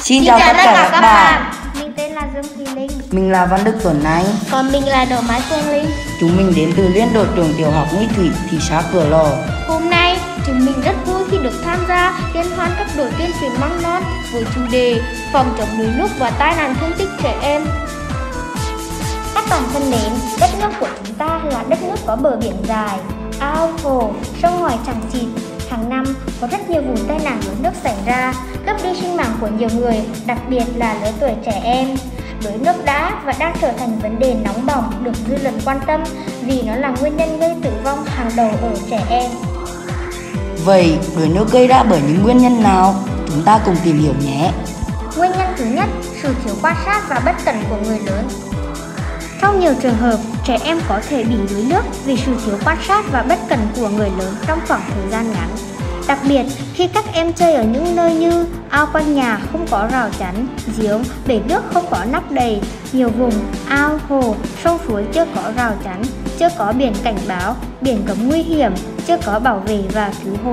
Xin chào tất cả các bạn. Mình tên là Dương Thùy Linh. Mình là Văn Đức Tuấn Anh. Còn mình là Đỗ Mai Phương Linh. Chúng mình đến từ Liên đội trường tiểu học Nghi Thủy, thị xã Cửa Lò. Hôm nay chúng mình rất vui khi được tham gia liên hoan các đội tuyên truyền măng non với chủ đề phòng chống đuối nước và tai nạn thương tích trẻ em. Các bạn thân mến, đất nước của chúng ta là đất nước có bờ biển dài, ao, hồ, sông ngòi chằng chịt. Hàng năm có rất nhiều vụ tai nạn đuối nước xảy ra, cướp đi sinh mạng của nhiều người, đặc biệt là lứa tuổi trẻ em. Đuối nước đã và đang trở thành vấn đề nóng bỏng được dư luận quan tâm vì nó là nguyên nhân gây tử vong hàng đầu ở trẻ em. Vậy đuối nước gây ra bởi những nguyên nhân nào? Chúng ta cùng tìm hiểu nhé. Nguyên nhân thứ nhất, sự thiếu quan sát và bất cẩn của người lớn. Trong nhiều trường hợp, trẻ em có thể bị đuối nước vì sự thiếu quan sát và bất cẩn của người lớn trong khoảng thời gian ngắn. Đặc biệt, khi các em chơi ở những nơi như ao quanh nhà không có rào chắn, giếng, bể nước không có nắp đầy, nhiều vùng, ao, hồ, sông suối chưa có rào chắn, chưa có biển cảnh báo, biển cấm nguy hiểm, chưa có bảo vệ và cứu hộ.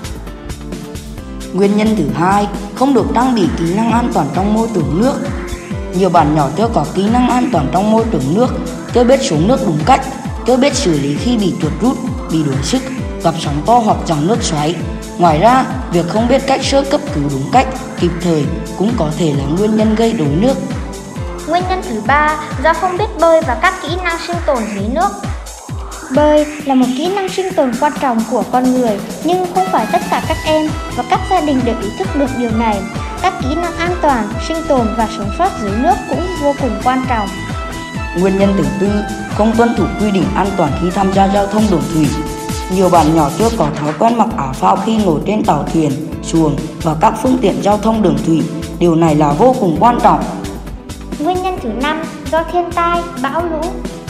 Nguyên nhân thứ hai, không được trang bị kỹ năng an toàn trong môi trường nước. Nhiều bạn nhỏ chưa có kỹ năng an toàn trong môi trường nước, chưa biết xuống nước đúng cách, chưa biết xử lý khi bị chuột rút, bị đuối sức, gặp sóng to hoặc dòng nước xoáy. Ngoài ra, việc không biết cách sơ cấp cứu đúng cách, kịp thời cũng có thể là nguyên nhân gây đuối nước. Nguyên nhân thứ ba, do không biết bơi và các kỹ năng sinh tồn dưới nước. Bơi là một kỹ năng sinh tồn quan trọng của con người, nhưng không phải tất cả các em và các gia đình đều ý thức được điều này. Các kỹ năng an toàn, sinh tồn và sống sót dưới nước cũng vô cùng quan trọng. Nguyên nhân thứ tư, không tuân thủ quy định an toàn khi tham gia giao thông đường thủy. Nhiều bạn nhỏ chưa có thói quen mặc áo phao khi ngồi trên tàu thuyền, xuồng và các phương tiện giao thông đường thủy. Điều này là vô cùng quan trọng. Nguyên nhân thứ năm, do thiên tai, bão lũ.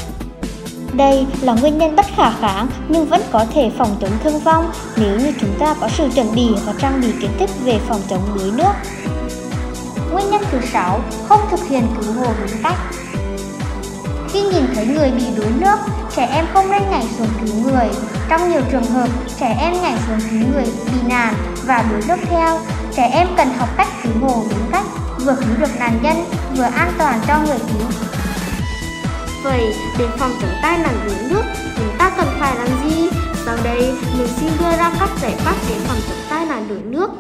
Đây là nguyên nhân bất khả kháng nhưng vẫn có thể phòng chống thương vong nếu như chúng ta có sự chuẩn bị và trang bị kiến thức về phòng chống đuối nước. Nguyên nhân thứ 6, không thực hiện cứu hộ đúng cách. Khi nhìn thấy người bị đuối nước, trẻ em không nên nhảy xuống cứu người. Trong nhiều trường hợp, trẻ em nhảy xuống cứu người bị nạn và đuối nước theo. Trẻ em cần học cách cứu hộ đúng cách, vừa cứu được nạn nhân, vừa an toàn cho người cứu. Vậy, để phòng chống tai nạn đuối nước, chúng ta cần phải làm gì? Sau đây, mình xin đưa ra các giải pháp để phòng chống tai nạn đuối nước.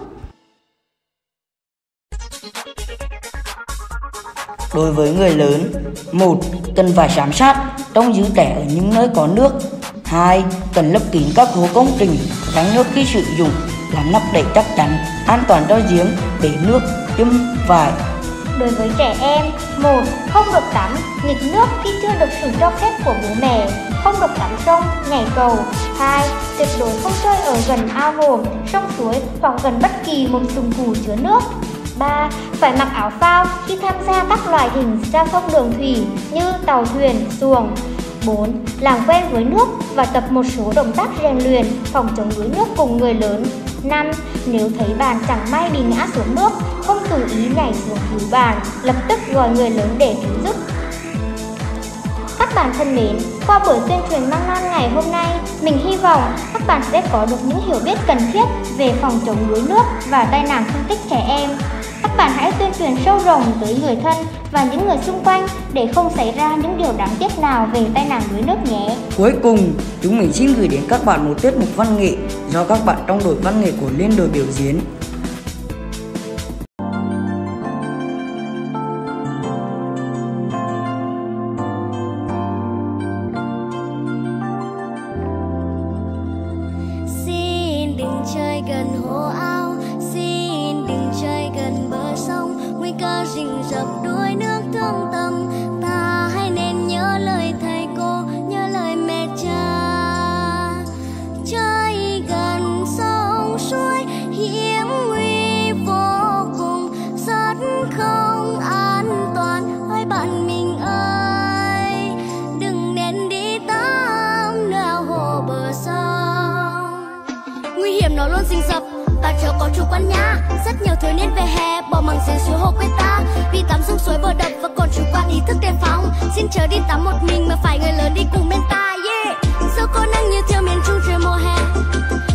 Đối với người lớn, 1. Cần phải giám sát, trông giữ trẻ ở những nơi có nước. 2. Cần lấp kín các hố công trình, tránh nước khi sử dụng, làm nắp đậy chắc chắn, an toàn cho giếng, bể nước, chum, vải. Đối với trẻ em, 1. Không được tắm, nghịch nước khi chưa được sự cho phép của bố mẹ, không được tắm sông, nhảy cầu. 2. Tuyệt đối không chơi ở gần ao hồ, sông suối hoặc gần bất kỳ một dụng cụ chứa nước. 3. Phải mặc áo phao khi tham gia các loại hình giao thông đường thủy như tàu thuyền, xuồng. 4. Làm quen với nước và tập một số động tác rèn luyện phòng chống đuối nước cùng người lớn. 5. Nếu thấy bạn chẳng may bị ngã xuống nước, không tự ý nhảy xuống cứu bạn, lập tức gọi người lớn để cứu giúp. Các bạn thân mến, qua buổi tuyên truyền măng non ngày hôm nay, mình hy vọng các bạn sẽ có được những hiểu biết cần thiết về phòng chống đuối nước và tai nạn thương tích trẻ em. Các bạn hãy tuyên truyền sâu rộng tới người thân và những người xung quanh để không xảy ra những điều đáng tiếc nào về tai nạn đuối nước nhé. Cuối cùng, chúng mình xin gửi đến các bạn một tiết mục văn nghệ do các bạn trong đội văn nghệ của Liên đội biểu diễn. Xin đừng chơi gần hồ ao, xin đừng chơi gần bờ sông, nguy cơ rình rập đuối nước thương tâm. Ta hãy nên nhớ lời thầy cô, nhớ lời mẹ cha. Chơi gần sông suối hiểm nguy vô cùng, rất không an toàn. Ôi bạn mình ơi, đừng nên đi tắm nơi ao hồ bờ sông. Nguy hiểm nó luôn rình rập, bạn chớ có chủ quan nhá. Rất nhiều thiếu niên về hè bỏ mặc giếng suối hồ quê ta, vì tắm sông suối bờ đập và còn chủ quan ý thức đề phòng. Xin chớ đi tắm một mình mà phải người lớn đi cùng bên ta. Yeah, dẫu có nắng như thiêu miền trung trời mùa hè,